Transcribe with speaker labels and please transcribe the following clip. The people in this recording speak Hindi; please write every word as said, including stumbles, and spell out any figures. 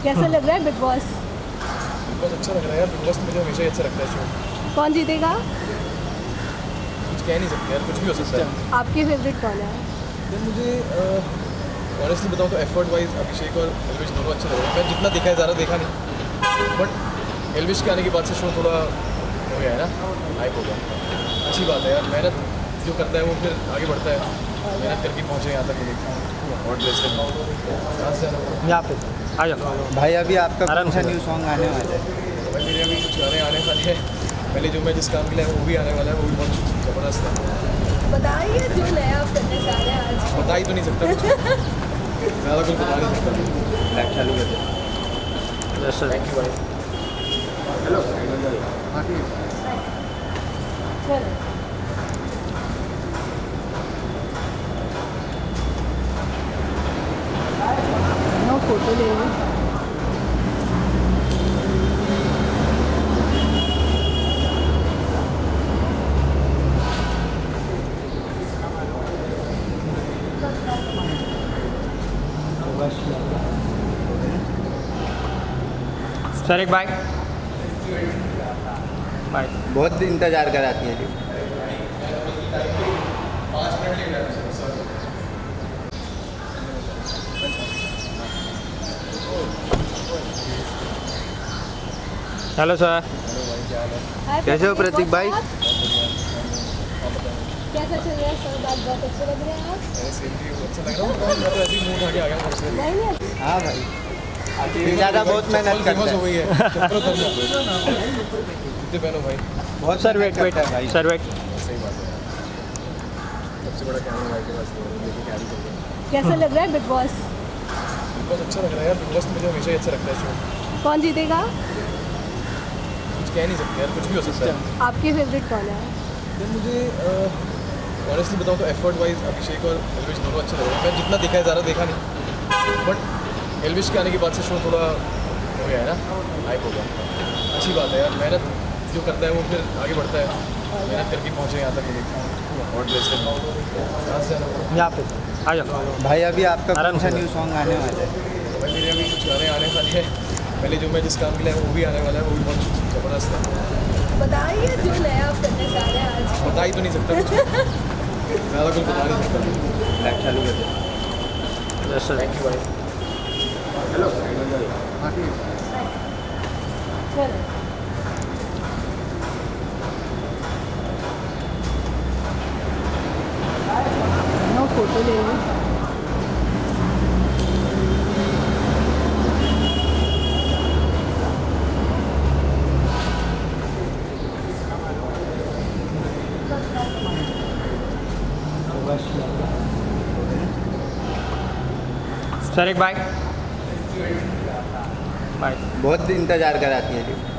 Speaker 1: कैसा लग रहा है बिग बॉस?
Speaker 2: बिग बॉस अच्छा लग रहा है यार। बिग बॉस मुझे हमेशा ही अच्छा लगता है शो।
Speaker 1: कौन जीतेगा?
Speaker 2: कुछ कह नहीं सकते यार, कुछ भी हो सकता है।
Speaker 1: आपके फेवरेट कौन है?
Speaker 2: तो मुझे ऑनेस्टली बताऊँ तो एफर्ट वाइज अभिषेक और एल्विश दोनों अच्छे लग रहे हैं। मैं जितना देखा है ज़्यादा देखा नहीं, बट एल्विश के आने के बाद से शो थोड़ा हो गया है ना, हाइप हो गया। अच्छी बात है यार, मेहनत जो करता है वो फिर आगे बढ़ता है, मेहनत करके पहुँचे यहाँ तक। और
Speaker 3: यहाँ पे आ जाओ
Speaker 4: भाई। अभी आपका कौन सा न्यू सॉन्ग आने वाला है?
Speaker 2: भाई मेरे अभी कुछ गाने आने वाले हैं। पहले जो मैं जिस काम के लिए वो भी आने वाला है, वो भी बहुत ज़बरदस्त है।
Speaker 1: बताइए जो नया आप करने जा रहे हैं आज।
Speaker 2: बता ही तो नहीं सकता कुछ, ज़्यादा कुछ बता नहीं सकता।
Speaker 4: लाइव चालू कर दे।
Speaker 2: थैंक यू भाई।
Speaker 4: हेलो।
Speaker 1: चलो नो फोटो ले लो।
Speaker 3: सर एक बाय बाय।
Speaker 4: बहुत इंतजार कराती है।
Speaker 3: हेलो सर,
Speaker 4: कैसे हो प्रतीक भाई?
Speaker 1: कैसा चल रहा है सर? बात बहुत अच्छे लग रहे हैं आप।
Speaker 2: अच्छा लग रहा है। मैं तो ऐसे ही मूड आगे आ गया सबसे।
Speaker 1: नहीं नहीं
Speaker 4: हाँ भाई, ज़्यादा बहुत मेहनत करता
Speaker 2: हो
Speaker 4: है।
Speaker 2: गई है। चप्पल उतार लो। कितने पहनो भाई?
Speaker 4: बहुत
Speaker 3: सर वेट वेट
Speaker 4: मेहनत करता है भाई।
Speaker 3: Sir wait.
Speaker 2: सही बात है यार। सबसे बड़ा कैमरा भाई के पास है, लेके कैरी कर रहे हैं।
Speaker 1: कैसा लग रहा है बिग बॉस?
Speaker 2: बिग बॉस अच्छा लग रहा है यार। बिग बॉस मुझे हमेशा ही अच्छा लगता है शो।
Speaker 1: कौन जीतेगा?
Speaker 2: कुछ कह नहीं सकते यार, कुछ भी हो सकता है।
Speaker 1: आपके फेवरेट कौन है?
Speaker 2: तो मुझे ऑनेस्टली बताऊँ तो एफर्ट वाइज अभिषेक और एल्विश दोनों अच्छे लग रहे हैं। मैं जितना देखा है ज़्यादा देखा नहीं, बट एल्विश के आने के बाद से शो थोड़ा हो गया है ना, हाइप हो गया। अच्छी बात है यार, मेहनत जो करता है वो फिर आगे बढ़ता है, मेहनत करके पहुँचे यहाँ तक। और
Speaker 3: यहाँ पे आ जाओ
Speaker 4: भाई। अभी आपका
Speaker 3: आराम
Speaker 4: कौन सा
Speaker 3: से।
Speaker 4: न्यू सॉन्ग आने वाला है?
Speaker 2: भाई मेरे अभी कुछ गाने आने वाले हैं। पहले जो मैं जिस काम के लिए वो भी आने वाला है, वो भी बहुत ज़बरदस्त है।
Speaker 1: बताइए जो नया आप करने जा रहे हैं आज।
Speaker 2: बता ही तो नहीं सकता कुछ, ज़्यादा कुछ बता नहीं सकता।
Speaker 4: लाइव चालू कर दे।
Speaker 2: थैंक यू भाई।
Speaker 4: हेलो।
Speaker 1: चलो नो फोटो ले लो।
Speaker 3: सर एक बाय बाय।
Speaker 4: बहुत इंतजार कराती है।